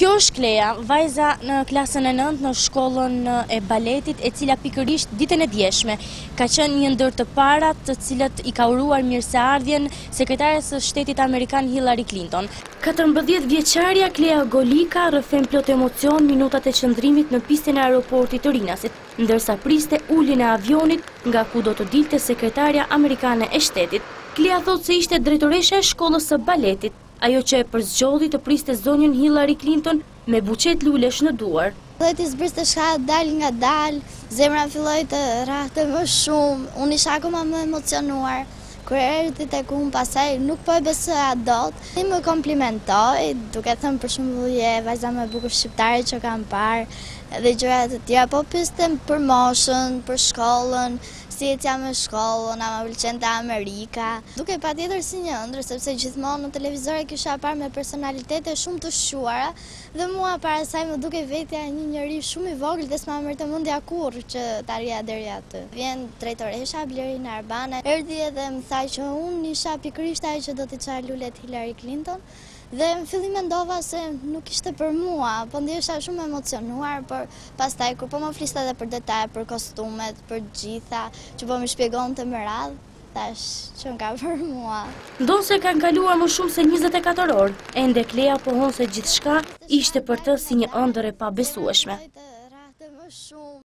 Kjo është Klea, vajza në klasën e 9 në shkollën e Baletit, e cila pikërisht ditën e djeshme ka qenë një ndër të parat të cilët i ka uruar mirëseardhjen sekretares së shtetit amerikan Hillary Clinton. 14 vjeçaria Klea Golikja rrëfen plot emocion minutat e qëndrimit në pistën e aeroportit të Rinasit, ndërsa priste uljen e avionit nga ku do të dilte sekretarja amerikane e shtetit. Klea thot se ishte drejtoresha e shkollës së Baletit, ajo që e përzgjodhi të priste zonjën Hillary Clinton me buqet lulesh në duar. Filloi të zbriste shka dal nga dal, zemra filloi të rrahte më shumë, unë isha akoma më emocionuar. Kur erdhi tek unë pasaj nuk po e besoja dot. Ai më komplimentoi, duke thënë për shembull je vajza më e bukur shqiptare që kam parë, dhe gjëra të tjera, po pyestem për moshën, për shkollën, si ecja me shkollën, a më pëlqente Amerika. Duke patjetër si një ëndër, sepse gjithmonë në televizor e kisha parë me personalitete shumë të shquara, dhe mua para saj më duke vetja një njerëz shumë i vogël dhe s'ma merrte mendja kurrë që të arrija deri aty. Vjen drejtoresha Blerina erdhi edhe më tha që unë isha pikërisht ajo që do t'i çaj lulet Hillary Clinton. Dhe në fillim mendova se nuk ishte për mua, po ndihesha shumë emocionuar, por pastaj kur po më fliste edhe për detaje, për kostumet, për gjitha, që po më shpjegonte me radhë, thash që nga për mua. Ndonse kanë kaluar më shumë se 24 orë, ende Klea pohon se gjithçka ishte për të si një ëndër e pabesueshme.